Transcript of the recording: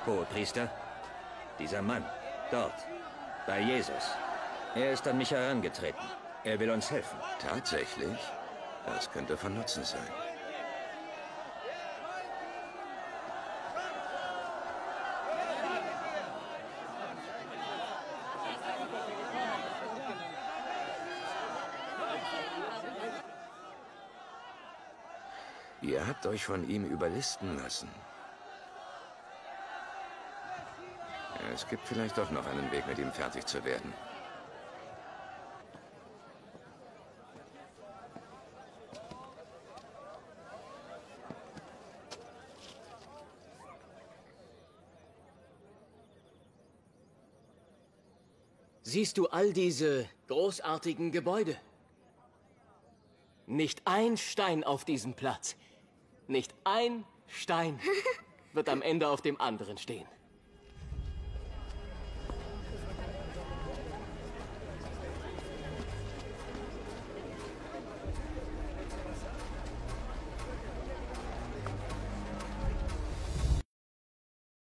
Hohepriester, dieser Mann, dort, bei Jesus. Er ist an mich herangetreten. Er will uns helfen. Tatsächlich? Das könnte von Nutzen sein. Ihr habt euch von ihm überlisten lassen. Es gibt vielleicht doch noch einen Weg, mit ihm fertig zu werden. Siehst du all diese großartigen Gebäude? Nicht ein Stein auf diesem Platz, nicht ein Stein wird am Ende auf dem anderen stehen.